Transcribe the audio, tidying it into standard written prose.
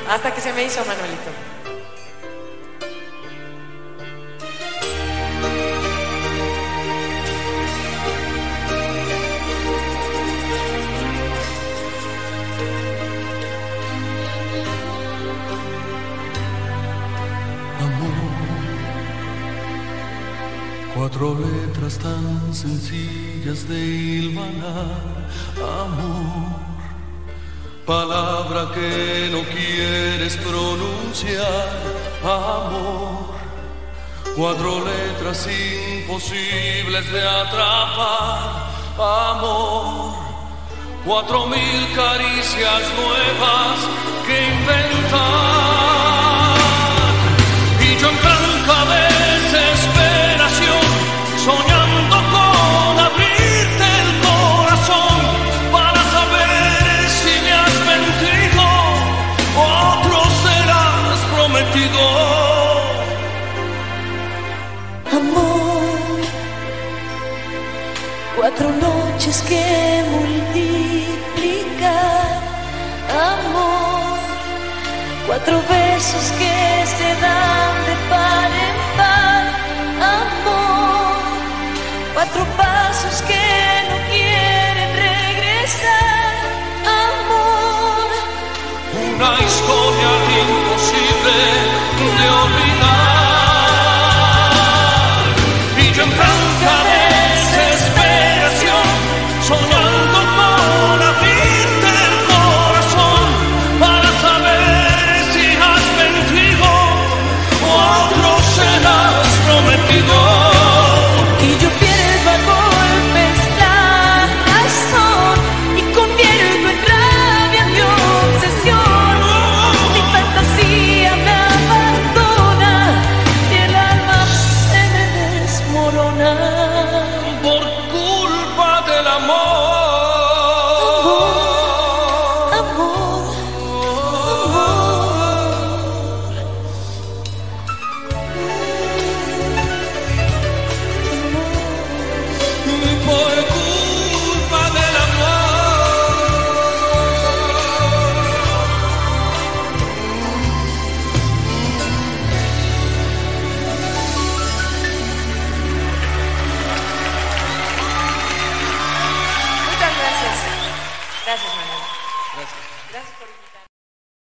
Hasta que se me hizo, Manuelito. Cuatro letras tan sencillas de hilvanar, amor. Palabra que no quieres pronunciar, amor. Cuatro letras imposibles de atrapar, amor. 4000 caricias nuevas que inventar. Y yo en franca desesperación, soñando con abrirte el corazón para saber si me has mentido o a otro serás prometido. Amor, 4 noches que multiplicar, amor, 4 besos que se dan de par en par, amor, 4 pasos que no quieren regresar, amor. Una historia imposible de olvidar. Y yo en franca desesperación, soñando con abrirte el corazón para saber si has mentido o a otro serás prometido. Y yo pierdo a golpes la razón y convierto en rabia mi obsesión. Mi fantasía me abandona y el alma se me desmorona. Por culpa del amor. Amor, Por culpa del amor. Muchas gracias. Gracias, Manuel. Gracias. Gracias por